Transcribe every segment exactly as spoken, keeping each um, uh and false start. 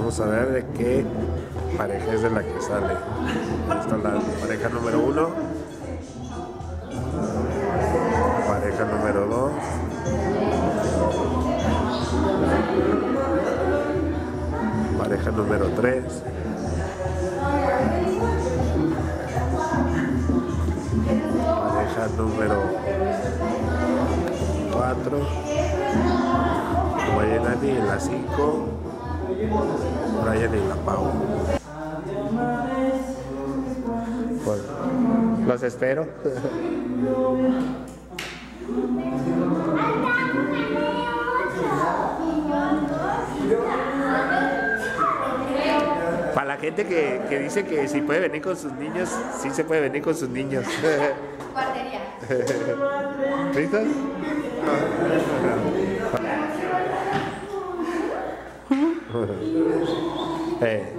Vamos a ver de qué pareja es de la que sale. Esta es la pareja número uno. Pareja número dos. Pareja número tres. Pareja número cuatro. Guayanani en la cinco. Brian en la Pau. Pues, los espero. Para la gente que, que dice que si puede venir con sus niños, sí se puede venir con sus niños. Guardería. ¿Listos? eh.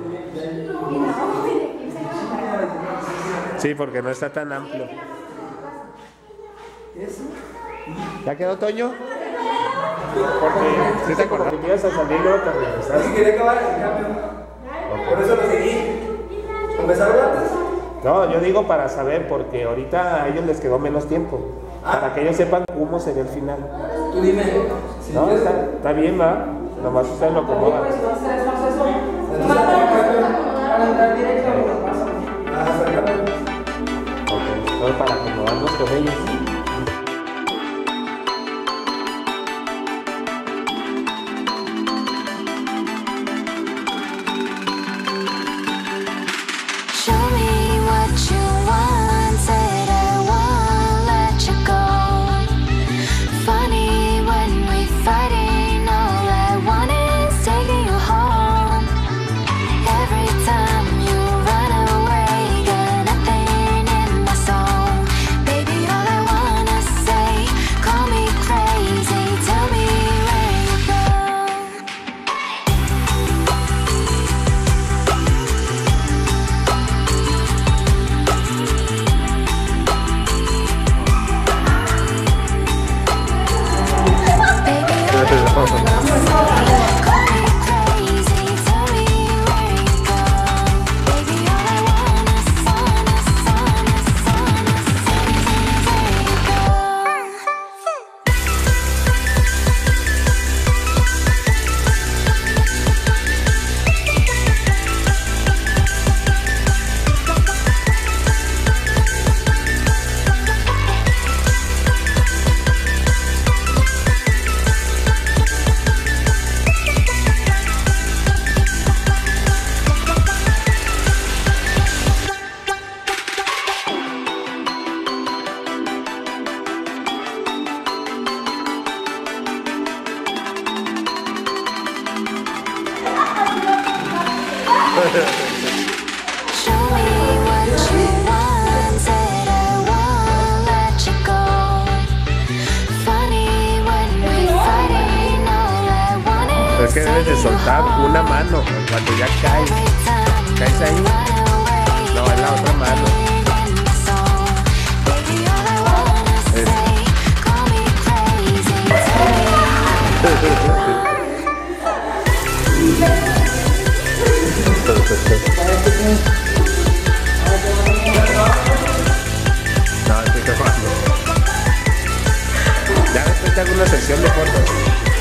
Sí, porque no está tan amplio. ¿Ya quedó, Toño? Porque si te acuerdas que ibas a salir luego te regresaste. Sí, quería acabar el cambio. Por eso lo seguí. ¿Empezaron antes? No, yo digo para saber, porque ahorita a ellos les quedó menos tiempo. Ah. Para que ellos sepan cómo sería el final. Tú dime. Si no, está, está bien, ¿va? Nomás ustedes lo acomodan. Ok, todo para acomodarnos con ellos. Es que debes de soltar una mano cuando ya caes. ¿Caes ahí? No, es la otra mano. Es. No, estoy grabando. Ya después te hago una sección de fotos.